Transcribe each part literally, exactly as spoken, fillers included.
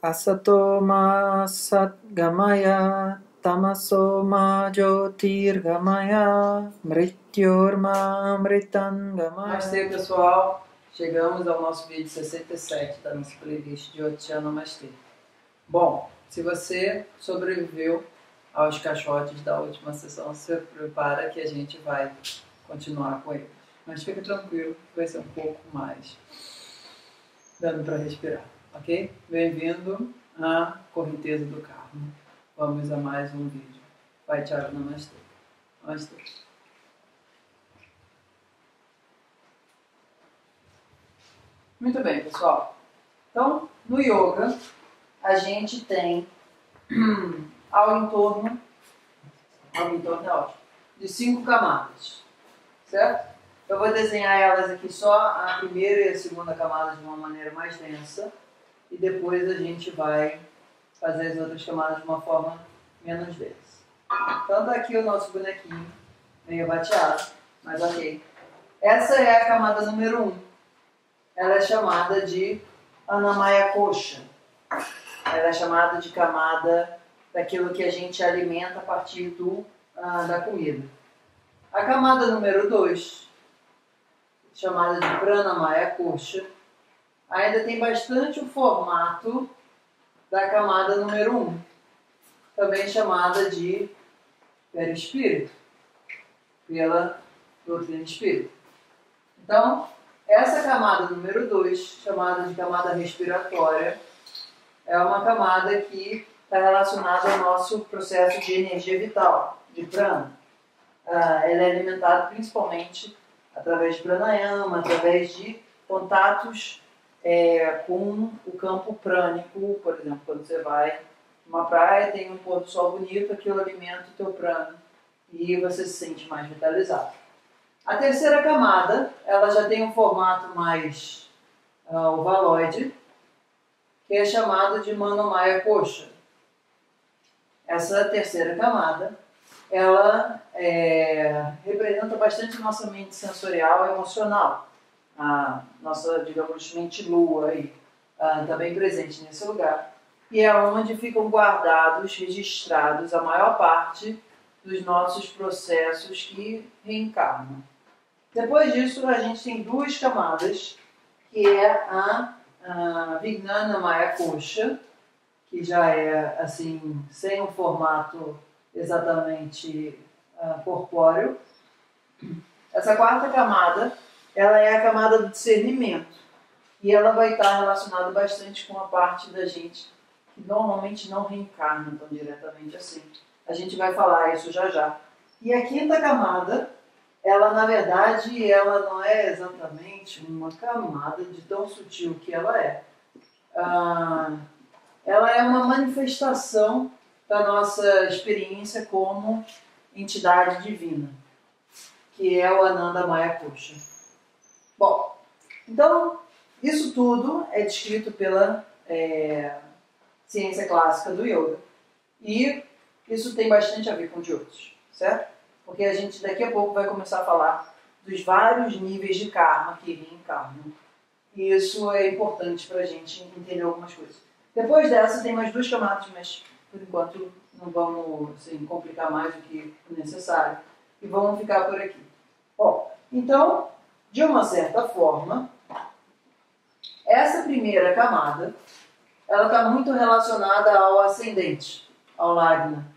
Asato ma satgamaya, tamaso ma jyotirgamaya, mrityorma amritangamaya. Namastê, pessoal! Chegamos ao nosso vídeo sessenta e sete da nossa playlist de Otian Namastê. Bom, se você sobreviveu aos caixotes da última sessão, se prepara que a gente vai continuar com eles. Mas fica tranquilo, vai ser um pouco mais dando para respirar, ok? Bem-vindo à correnteza do karma. Vamos a mais um vídeo. Vai, tchau, namastê. Namastê. Muito bem, pessoal. Então, no yoga, a gente tem ao entorno, ao entorno é ótimo, de cinco camadas, certo? Eu vou desenhar elas aqui só a primeira e a segunda camada de uma maneira mais densa e depois a gente vai fazer as outras camadas de uma forma menos densa. Então tá aqui o nosso bonequinho, meio bateado, mas ok. Essa é a camada número um. Ela é chamada de Anamaya Kosha. Ela é chamada de camada daquilo que a gente alimenta a partir do, ah, da comida. A camada número dois, chamada de Pranamaya Kosha, ainda tem bastante o formato da camada número um, também chamada de perispírito, pela doutrina espírita. Então, essa camada número dois, chamada de camada respiratória, é uma camada que está relacionada ao nosso processo de energia vital, de prana. Ah, ela é alimentada principalmente através de pranayama, através de contatos é, com o campo prânico. Por exemplo, quando você vai numa praia, tem um pôr do sol bonito, aquilo alimenta o teu prana e você se sente mais vitalizado. A terceira camada, ela já tem um formato mais uh, ovaloide, que é chamado de Manomaya Kosha. Essa terceira camada, ela é, representa bastante nossa mente sensorial e emocional. A nossa, digamos, mente-lua aí, uh, também presente nesse lugar. E é onde ficam guardados, registrados a maior parte dos nossos processos que reencarnam. Depois disso, a gente tem duas camadas, que é a, a Vijnanamaya Kosha, que já é assim, sem um formato exatamente uh, corpóreo. Essa quarta camada, ela é a camada do discernimento, e ela vai estar relacionada bastante com a parte da gente que normalmente não reencarna tão diretamente assim. A gente vai falar isso já já. E a quinta camada, ela, na verdade, ela não é exatamente uma camada de tão sutil que ela é. Ah, ela é uma manifestação da nossa experiência como entidade divina, que é o Anandamaya Kosha. Bom, então, isso tudo é descrito pela é, ciência clássica do yoga. E isso tem bastante a ver com Jyotish, certo? Porque a gente daqui a pouco vai começar a falar dos vários níveis de karma que reencarnam. E isso é importante para a gente entender algumas coisas. Depois dessa tem mais duas camadas, mas por enquanto não vamos assim, complicar mais do que o necessário. E vamos ficar por aqui. Bom, então, de uma certa forma, essa primeira camada, ela está muito relacionada ao ascendente, ao Lagna.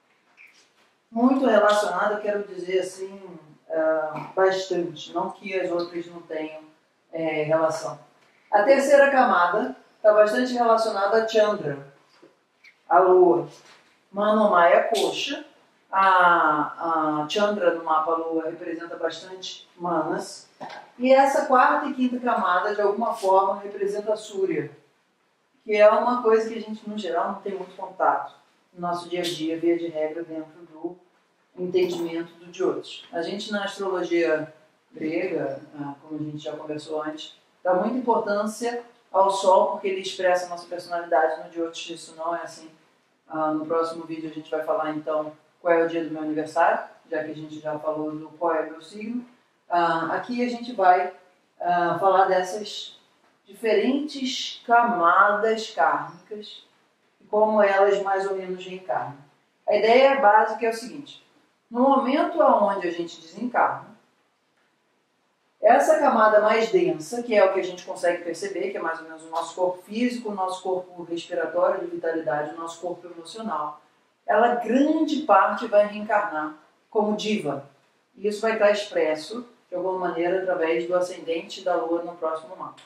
Muito relacionada, eu quero dizer assim, uh, bastante, não que as outras não tenham é, relação. A terceira camada está bastante relacionada a Chandra, a Lua. Manomaya Kosha, a, a Chandra no mapa Lua representa bastante Manas. E essa quarta e quinta camada, de alguma forma, representa a Surya, que é uma coisa que a gente, no geral, não tem muito contato no nosso dia a dia, via de regra, dentro do entendimento do Jyotish. A gente, na astrologia grega, como a gente já conversou antes, dá muita importância ao Sol, porque ele expressa a nossa personalidade. No Jyotish isso não é assim. No próximo vídeo a gente vai falar, então, qual é o dia do meu aniversário, já que a gente já falou do qual é o meu signo. Aqui a gente vai falar dessas diferentes camadas kármicas e como elas mais ou menos reencarnam. A ideia básica é o seguinte: no momento onde a gente desencarna, essa camada mais densa, que é o que a gente consegue perceber, que é mais ou menos o nosso corpo físico, o nosso corpo respiratório de vitalidade, o nosso corpo emocional, ela grande parte vai reencarnar como diva. E isso vai estar expresso, de alguma maneira, através do ascendente da Lua no próximo mapa.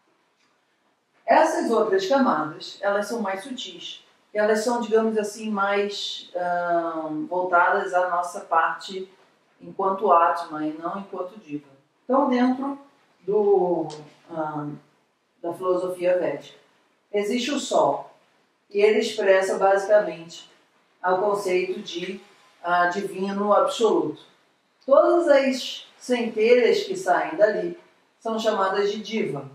Essas outras camadas, elas são mais sutis. Elas são, digamos assim, mais hum, voltadas à nossa parte enquanto Atma e não enquanto diva. Então, dentro do, hum, da filosofia védica, existe o Sol. E ele expressa, basicamente, o conceito de uh, divino absoluto. Todas as centelhas que saem dali são chamadas de diva.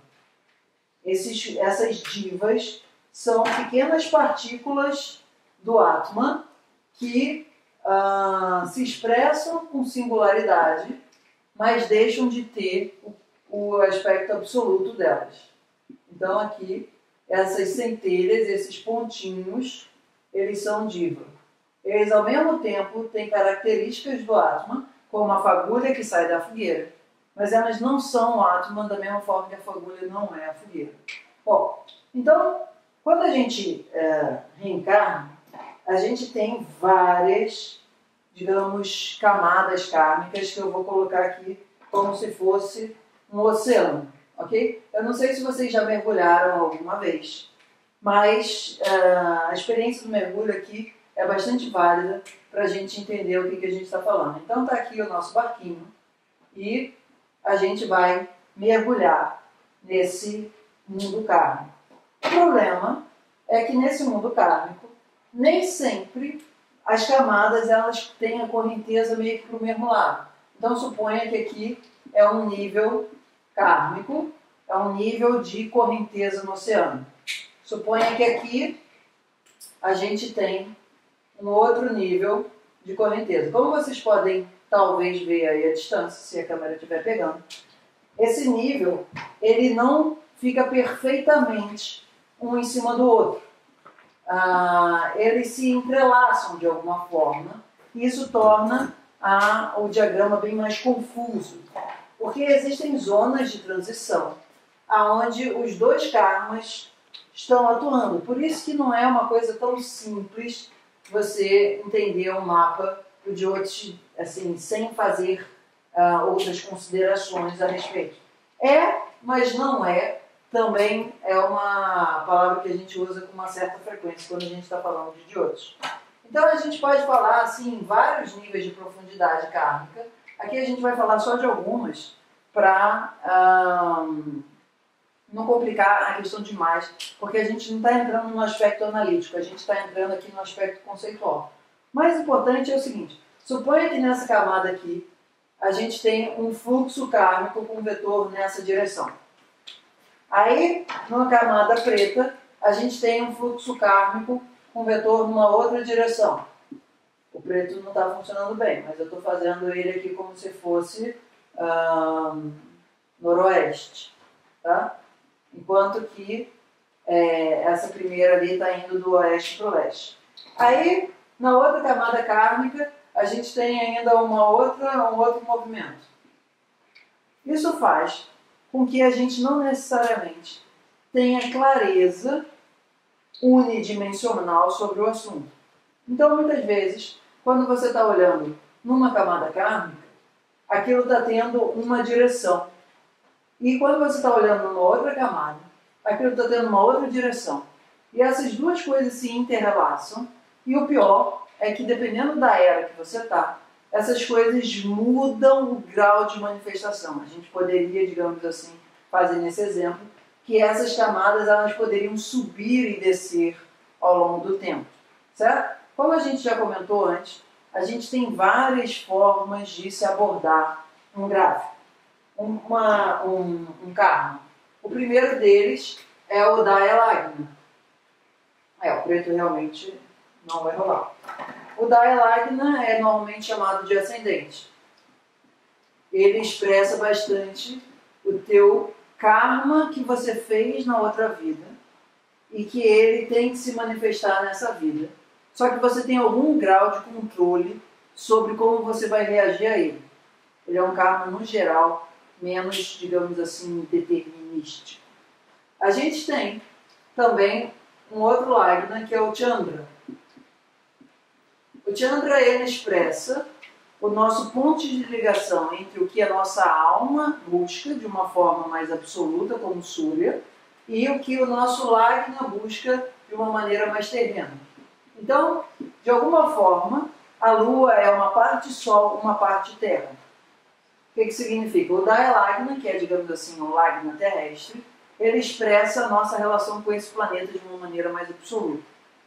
Esses, essas divas são pequenas partículas do Atman que uh, se expressam com singularidade, mas deixam de ter o, o aspecto absoluto delas. Então aqui, essas centelhas, esses pontinhos, eles são diva. Eles ao mesmo tempo têm características do Atman, como a fagulha que sai da fogueira, mas elas não são o Atman da mesma forma que a fagulha não é a fogueira. Bom, então, quando a gente é, reencarna, a gente tem várias, digamos, camadas kármicas que eu vou colocar aqui como se fosse um oceano, ok? Eu não sei se vocês já mergulharam alguma vez, mas uh, a experiência do mergulho aqui é bastante válida para a gente entender o que, que a gente está falando. Então está aqui o nosso barquinho e a gente vai mergulhar nesse mundo kármico. O problema é que nesse mundo kármico, nem sempre as camadas elas têm a correnteza meio que para o mesmo lado. Então suponha que aqui é um nível kármico, é um nível de correnteza no oceano. Suponha que aqui a gente tem um outro nível de correnteza. Como vocês podem talvez ver aí a distância, se a câmera estiver pegando, esse nível ele não fica perfeitamente um em cima do outro. Ah, eles se entrelaçam de alguma forma e isso torna ah, o diagrama bem mais confuso, porque existem zonas de transição aonde os dois karmas estão atuando. Por isso que não é uma coisa tão simples você entender um mapa de outros, assim, sem fazer uh, outras considerações a respeito. É, mas não é, também é uma palavra que a gente usa com uma certa frequência quando a gente está falando de outros. Então a gente pode falar assim, em vários níveis de profundidade kármica. Aqui a gente vai falar só de algumas para um, não complicar a questão demais, porque a gente não está entrando no aspecto analítico, a gente está entrando aqui no aspecto conceitual. O mais importante é o seguinte: suponha que nessa camada aqui a gente tem um fluxo kármico com um vetor nessa direção. Aí, numa camada preta, a gente tem um fluxo kármico com vetor numa outra direção. O preto não está funcionando bem, mas eu estou fazendo ele aqui como se fosse um, noroeste, tá? Enquanto que é, essa primeira ali está indo do oeste para o leste. Aí, na outra camada kármica, a gente tem ainda uma outra, um outro movimento. Isso faz com que a gente não necessariamente tenha clareza unidimensional sobre o assunto. Então, muitas vezes, quando você está olhando numa camada kármica, aquilo está tendo uma direção. E quando você está olhando numa outra camada, aquilo está tendo uma outra direção. E essas duas coisas se interrelaçam. E o pior é que, dependendo da era que você está, essas coisas mudam o grau de manifestação. A gente poderia, digamos assim, fazer nesse exemplo, que essas camadas elas poderiam subir e descer ao longo do tempo. Certo? Como a gente já comentou antes, a gente tem várias formas de se abordar um gráfico. Uma, um, um karma. O primeiro deles é o Daya-Lagna. É, o preto realmente não vai rolar. O Daya-Lagna é normalmente chamado de ascendente. Ele expressa bastante o teu karma que você fez na outra vida e que ele tem que se manifestar nessa vida. Só que você tem algum grau de controle sobre como você vai reagir a ele. Ele é um karma, no geral, menos, digamos assim, determinístico. A gente tem também um outro lagna, que é o Chandra. O Chandra, ele expressa o nosso ponto de ligação entre o que a nossa alma busca de uma forma mais absoluta, como Surya, e o que o nosso lagna busca de uma maneira mais terrena. Então, de alguma forma, a Lua é uma parte Sol, uma parte Terra. O que, que significa? O Daya Lagna, que é, digamos assim, o lagna terrestre, ele expressa a nossa relação com esse planeta de uma maneira mais absoluta.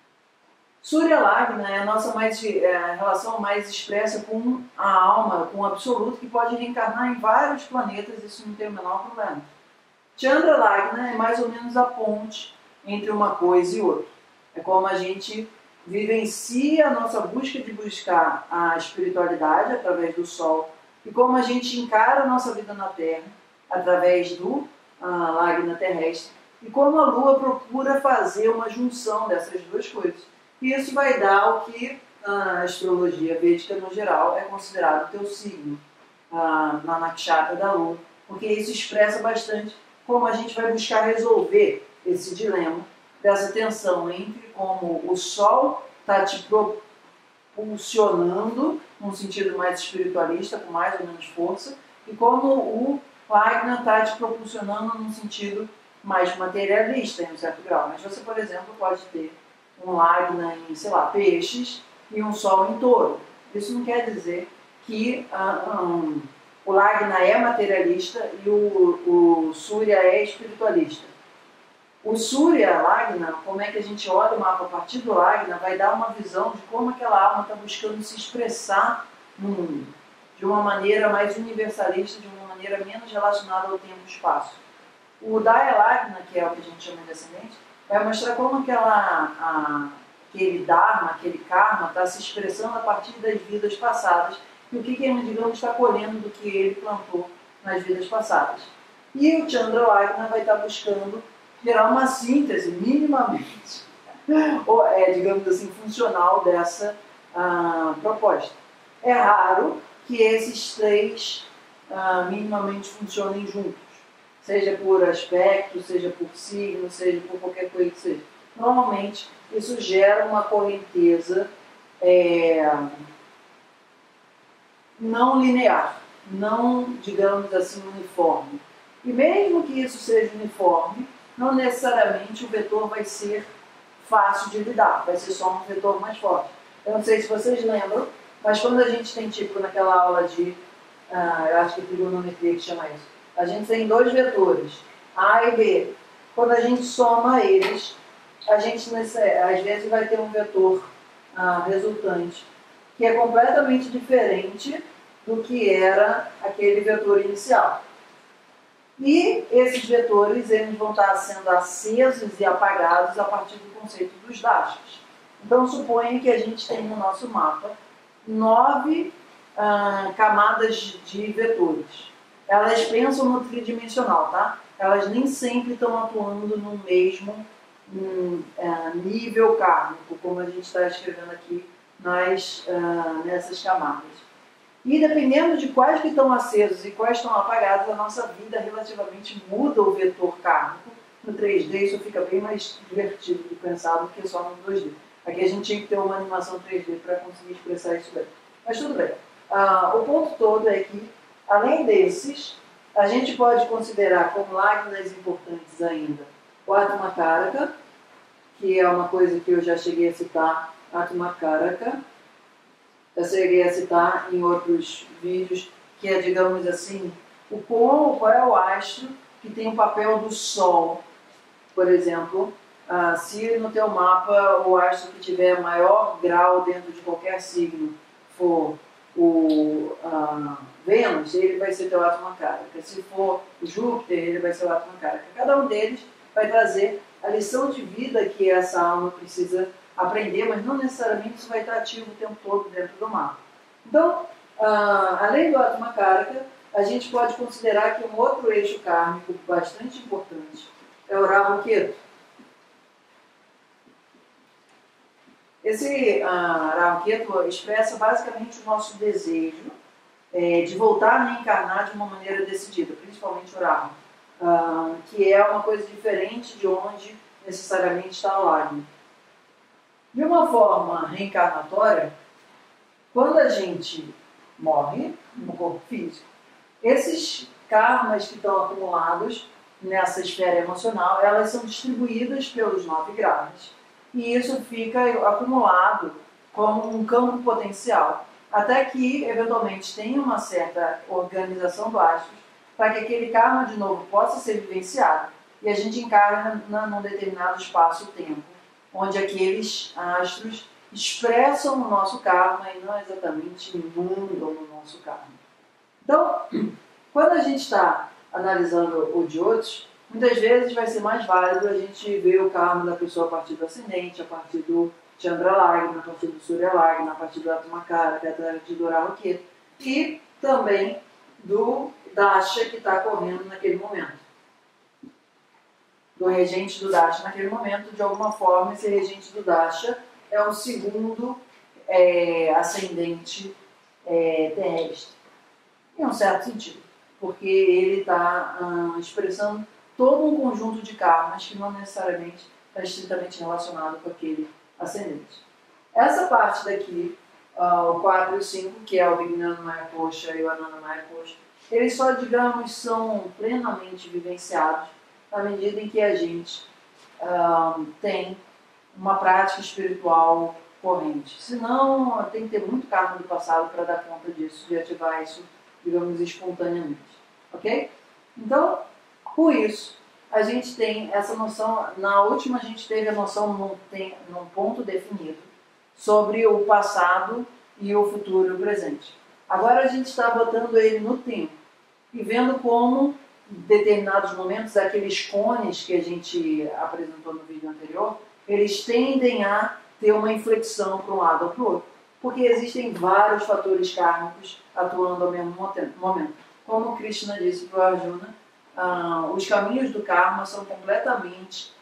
Surya Lagna é a nossa mais, é a relação mais expressa com a alma, com o absoluto, que pode reencarnar em vários planetas, isso não tem o menor problema. Chandra Lagna é mais ou menos a ponte entre uma coisa e outra. É como a gente vivencia a nossa busca de buscar a espiritualidade através do Sol e como a gente encara a nossa vida na Terra através do uh, Lagna terrestre e como a Lua procura fazer uma junção dessas duas coisas. E isso vai dar o que a astrologia védica no geral é considerado o teu signo uh, na nakshatra da Lua, porque isso expressa bastante como a gente vai buscar resolver esse dilema dessa tensão entre como o Sol está te propulsionando num sentido mais espiritualista, com mais ou menos força, e como o Lagna está te propulsionando num sentido mais materialista, em um certo grau. Mas você, por exemplo, pode ter um Lagna em, sei lá, peixes e um Sol em touro. Isso não quer dizer que uh, um, o Lagna é materialista e o, o Surya é espiritualista. O Surya Lagna, como é que a gente olha o mapa a partir do Lagna, vai dar uma visão de como aquela alma está buscando se expressar no mundo, de uma maneira mais universalista, de uma maneira menos relacionada ao tempo e espaço. O Daya Lagna, que é o que a gente chama de ascendente, vai mostrar como aquela, a, aquele Dharma, aquele Karma, está se expressando a partir das vidas passadas e o que, que ele, digamos, está colhendo do que ele plantou nas vidas passadas. E o Chandra Lagna vai estar buscando gerar uma síntese, minimamente, ou, é, digamos assim, funcional dessa ah, proposta. É raro que esses três ah, minimamente funcionem juntos, seja por aspecto, seja por signo, seja por qualquer coisa que seja. Normalmente, isso gera uma correnteza é, não linear, não, digamos assim, uniforme. E mesmo que isso seja uniforme, não necessariamente o vetor vai ser fácil de lidar, vai ser só um vetor mais forte. Eu não sei se vocês lembram, mas quando a gente tem tipo naquela aula de, uh, eu acho que é trigonometria que chama isso, a gente tem dois vetores, A e B. Quando a gente soma eles, a gente nesse, às vezes vai ter um vetor uh, resultante, que é completamente diferente do que era aquele vetor inicial. E esses vetores eles vão estar sendo acesos e apagados a partir do conceito dos dashas. Então, suponha que a gente tem no nosso mapa nove ah, camadas de vetores. Elas pensam no tridimensional, tá? Elas nem sempre estão atuando no mesmo um, uh, nível kármico, como a gente está escrevendo aqui nas, uh, nessas camadas. E dependendo de quais que estão acesos e quais estão apagados, a nossa vida relativamente muda o vetor kármico. No três D isso fica bem mais divertido de pensar do que só no dois D. Aqui a gente tinha que ter uma animação três D para conseguir expressar isso bem. Mas tudo bem. Ah, o ponto todo é que, além desses, a gente pode considerar como lagnas importantes ainda o Atmakaraka, que é uma coisa que eu já cheguei a citar, Atmakaraka. Eu cheguei a citar em outros vídeos, que é, digamos assim, o qual, qual é o astro que tem o papel do Sol. Por exemplo, ah, se no teu mapa o astro que tiver maior grau dentro de qualquer signo for o ah, Vênus, ele vai ser teu Atmakaraka. Se for o Júpiter, ele vai ser o Atmakaraka. Cada um deles vai trazer a lição de vida que essa alma precisa aprender, mas não necessariamente isso vai estar ativo o tempo todo dentro do mapa. Então, uh, além do Atmakaraka, a gente pode considerar que um outro eixo kármico bastante importante é o Rahu Ketu. Esse uh, Rahu Ketu expressa basicamente o nosso desejo é, de voltar a reencarnar de uma maneira decidida, principalmente o Rahu, uh, que é uma coisa diferente de onde necessariamente está o Agni. De uma forma reencarnatória, quando a gente morre no corpo físico, esses karmas que estão acumulados nessa esfera emocional, elas são distribuídas pelos nove graus. E isso fica acumulado como um campo potencial, até que, eventualmente, tenha uma certa organização do astros para que aquele karma, de novo, possa ser vivenciado. E a gente encarna num determinado espaço-tempo, onde aqueles astros expressam o nosso karma e não exatamente inundam o nosso karma. Então, quando a gente está analisando o de outros, muitas vezes vai ser mais válido a gente ver o karma da pessoa a partir do ascendente, a partir do Chandra Lagna, a partir do Surya Lagna, a partir do Atmakara, a partir do Rahu Ketu, e também do Dasha que está correndo naquele momento. Do regente do Dasha naquele momento, de alguma forma, esse regente do Dasha é um segundo é, ascendente é, terrestre. Em um certo sentido, porque ele está ah, expressando todo um conjunto de karmas que não necessariamente está estritamente relacionado com aquele ascendente. Essa parte daqui, uh, o quatro e o cinco, que é o Vijnana Maya Kosha e o Ananda Maya Kosha, eles só, digamos, são plenamente vivenciados na medida em que a gente uh, tem uma prática espiritual corrente. Senão, tem que ter muito karma do passado para dar conta disso, de ativar isso, digamos, espontaneamente. Ok? Então, por isso, a gente tem essa noção, na última a gente teve a noção num, tem, num ponto definido sobre o passado e o futuro e o presente. Agora a gente está botando ele no tempo e vendo como em determinados momentos, aqueles cones que a gente apresentou no vídeo anterior, eles tendem a ter uma inflexão para um lado ou para o outro, porque existem vários fatores kármicos atuando ao mesmo momento. Como Krishna disse para o Arjuna, ah, os caminhos do karma são completamente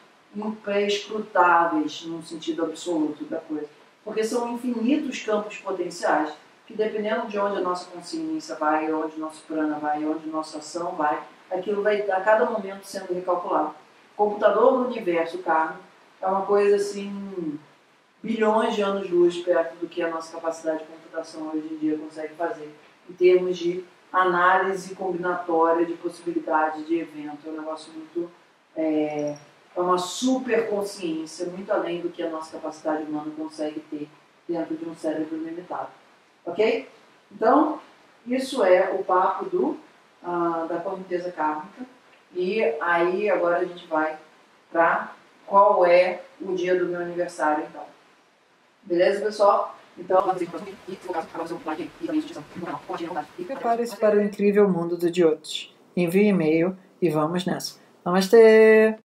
imprescrutáveis no sentido absoluto da coisa, porque são infinitos campos potenciais que, dependendo de onde a nossa consciência vai, onde o nosso prana vai, onde a nossa ação vai, aquilo vai a cada momento sendo recalculado. O computador do universo kármico é uma coisa assim, bilhões de anos-luz perto do que a nossa capacidade de computação hoje em dia consegue fazer, em termos de análise combinatória de possibilidade de evento. É um negócio muito... É, é uma super consciência, muito além do que a nossa capacidade humana consegue ter dentro de um cérebro limitado. Ok? Então, isso é o papo do, uh, da correnteza kármica. E aí, agora a gente vai para qual é o dia do meu aniversário, então. Beleza, pessoal? Então, prepare-se para o incrível mundo do Jyotish. Envie e-mail e vamos nessa. Namastê!